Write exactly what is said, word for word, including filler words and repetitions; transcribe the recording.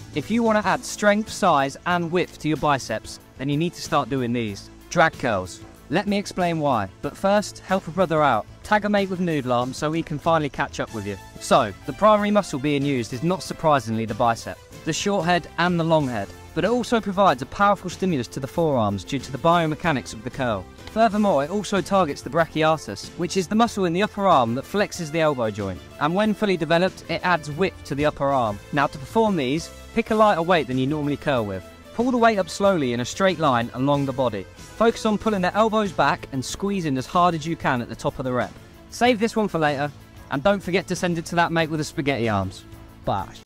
If you want to add strength, size and width to your biceps, then you need to start doing these. Drag curls. Let me explain why, but first, help a brother out. Tag a mate with Noodle Arm so he can finally catch up with you. So, the primary muscle being used is not surprisingly the bicep, the short head and the long head, but it also provides a powerful stimulus to the forearms due to the biomechanics of the curl. Furthermore, it also targets the brachiatus, which is the muscle in the upper arm that flexes the elbow joint, and when fully developed, it adds width to the upper arm. Now to perform these, pick a lighter weight than you normally curl with. Pull the weight up slowly in a straight line along the body. Focus on pulling the elbows back and squeezing as hard as you can at the top of the rep. Save this one for later, and don't forget to send it to that mate with the spaghetti arms. Bye.